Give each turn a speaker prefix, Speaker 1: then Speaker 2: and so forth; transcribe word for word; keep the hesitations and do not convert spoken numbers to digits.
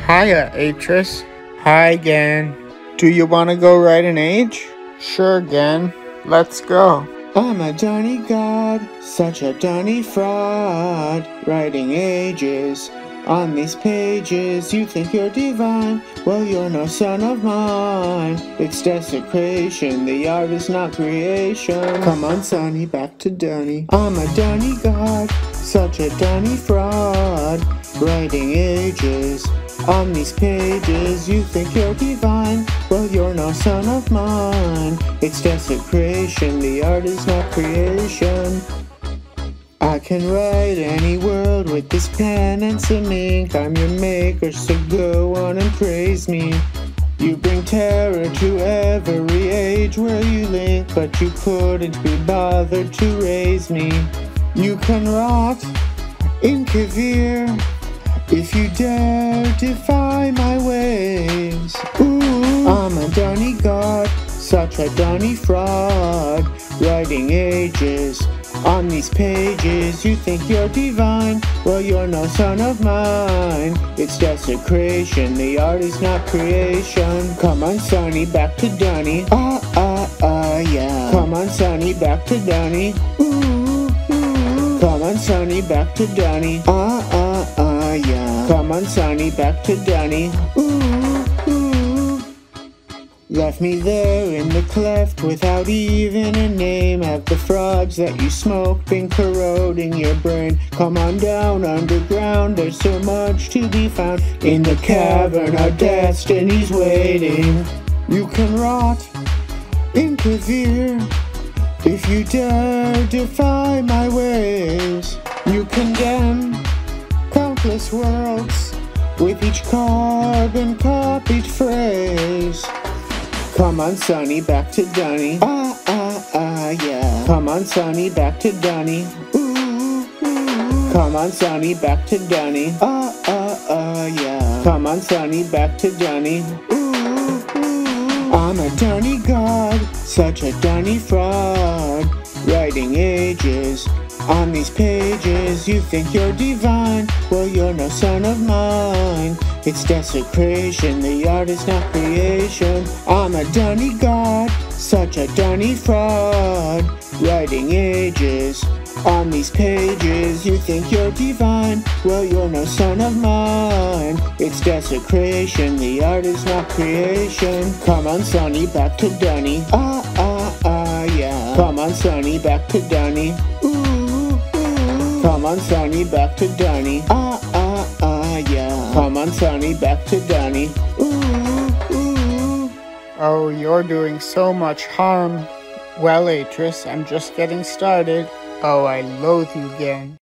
Speaker 1: Hiya, Atrus. Hi, Gehn. Do you want to go write an age? Sure, Gehn. Let's go. I'm a dunny god, such a dunny fraud, writing ages on these pages. You think you're divine, well you're no son of mine. It's desecration, the art is not creation. Come on sonny, back to dunny. I'm a dunny god, such a dunny fraud, writing ages on these pages. You think you're divine, well you're no son of mine. It's desecration, the art is not creation. I can write any world with this pen and some ink. I'm your maker, so go on and praise me. You bring terror to every age where you link, but you couldn't be bothered to raise me. You can rot in Kavir if you dare defy my ways. Ooh, I'm a dunny god, such a dunny fraud, writing ages on these pages. You think you're divine, well you're no son of mine. It's desecration, the art is not creation. Come on sonny, back to dunny. Ah ah ah yeah. Come on sonny, back to dunny. Ooh, ooh. Come on sonny, back to dunny. Ah ah ah yeah. Come on sonny, back to dunny. Ooh, ooh. Left me there in the cleft without even a name. Have the frogs that you smoke been corroding your brain? Come on down underground, there's so much to be found. In the cavern our destiny's waiting. You can rot in Kavir if you dare defy my ways. You condemn countless worlds with each carbon copied phrase. Come on sonny, back to dunny. Ah ah ah yeah. Come on sonny, back to dunny. Ooh, ooh. Come on sonny, back to dunny. Ah ah ah yeah. Come on sonny, back to dunny. Ooh, ooh. I'm a dunny god, such a dunny fraud, writing ages on these pages. You think you're divine, well you're no son of mine. It's desecration, the art is not creation. I'm a dunny god, such a dunny fraud, writing ages on these pages. You think you're divine, well you're no son of mine. It's desecration, the art is not creation. Come on sonny, back to dunny. Ah ah ah yeah. Come on sonny, back to dunny. Ooh, ooh. Come on sonny, back to dunny. Ah ah ah yeah. Come on sonny, back to dunny. Ooh, ooh. Oh, you're doing so much harm. Well, Atrus, I'm just getting started. Oh, I loathe you, Gehn.